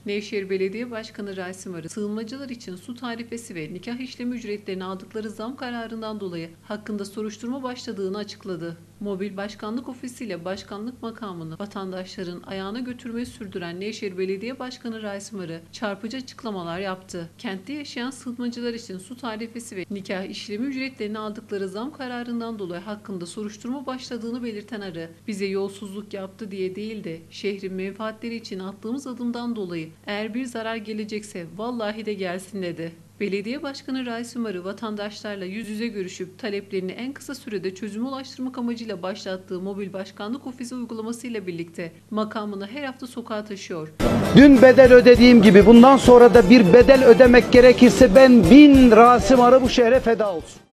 Nevşehir Belediye Başkanı Rasim Arı, sığınmacılar için su tarifesi ve nikah işlemi ücretlerine aldıkları zam kararından dolayı hakkında soruşturma başladığını açıkladı. Mobil Başkanlık Ofisi ile başkanlık makamını vatandaşların ayağına götürmeyi sürdüren Nevşehir Belediye Başkanı Rasim Arı çarpıcı açıklamalar yaptı. Kentte yaşayan sığınmacılar için su tarifesi ve nikah işlemi ücretlerine aldıkları zam kararından dolayı hakkında soruşturma başladığını belirten Arı, bize yolsuzluk yaptı diye değil de şehrin menfaatleri için attığımız adımdan dolayı eğer bir zarar gelecekse vallahi de gelsin dedi. Belediye Başkanı Rasim Arı, vatandaşlarla yüz yüze görüşüp taleplerini en kısa sürede çözüme ulaştırmak amacıyla başlattığı Mobil Başkanlık Ofisi uygulamasıyla birlikte makamını her hafta sokağa taşıyor. Dün bedel ödediğim gibi bundan sonra da bir bedel ödemek gerekirse ben 1000 Rasim Arı bu şehre feda olsun.